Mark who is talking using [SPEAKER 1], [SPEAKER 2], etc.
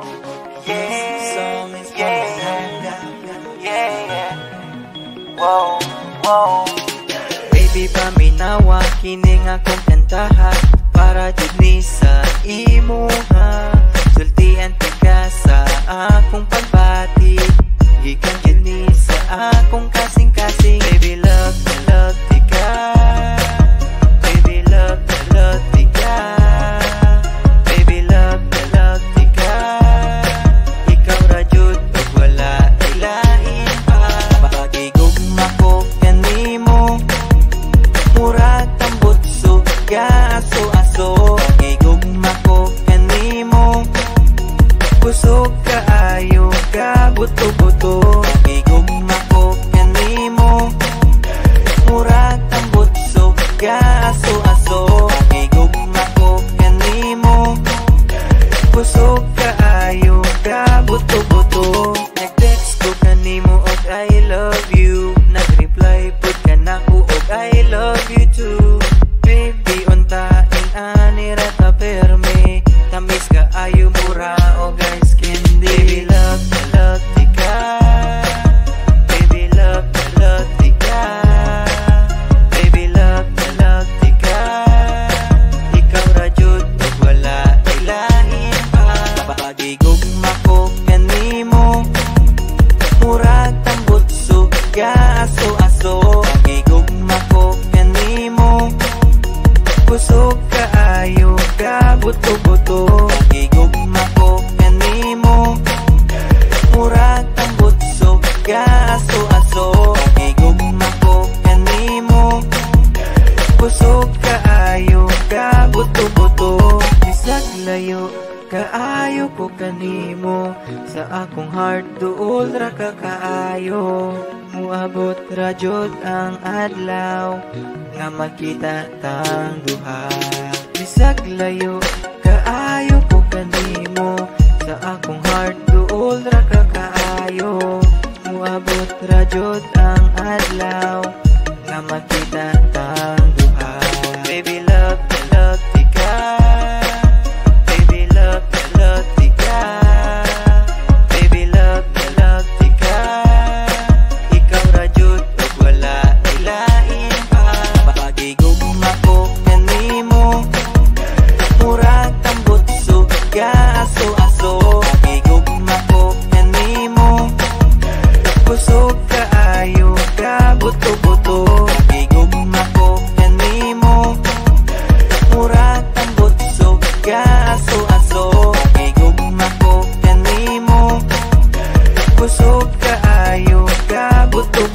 [SPEAKER 1] This song is yeah. Wow, wow. Baby, paminawa kining akong kantaha para jud ni sa imuha. Sultian ka sa akong pagbati, gikan jud ni sa akong kasing-kasing. Baby, love tika. Baby, love tika. Baby, love tika. Ikaw ra jud pag wala ilain pa. Pagigugma ko kanimo, murag tambutso ka aso-aso. Pagigugma ko kanimo, kusog kaayo ka buto-buto. Pagigugma ko kanimo, murag tambutso ka aso-aso. Pagigugma ko kanimo, kusog kaayo ka buto-buto. Nag-text ko kanimo og I love you, nag-reply pud ka nako og I love you too. Baby, untaing anira ta perme, tamis ka ayo mura o guys candy. Baby, love tika. Baby, love tika. Baby, love tika. Ikaw ra jud pag wala ilahin pa. Pagigugma ko kanimo, murag tambutso ka aso-aso. Pagigugma ko kanimo, kusog kaayo ka buto-buto. Pagigugma ko kanimo, murag tambutso ka aso-aso. Pagigugma ko kanimo, kusog kaayo ka buto-buto. Bisag layo kaayo ko kanimo, sa akong heart duol ra ka kaayo. Muabot ra jud ang adlaw nga makita tang duha. Bisag layo kaayo ko kanimo, sa akong heart duol ra ka kaayo. Muabot ra jud ang adlaw nga makita tang duha. Baby, love tika. Baby, love tika. Baby, love tika. Ikaw ra jud pag wala ilain pa. Pagigugma ko kanimo, murag tambutso ka aso-aso. Pagigugma ko kanimo, kusog kaayo ka buto-buto. Pagigugma ko kanimo, murag tambutso ka aso-aso. Pagigugma ko kanimo, kusog kaayo ka buto-buto.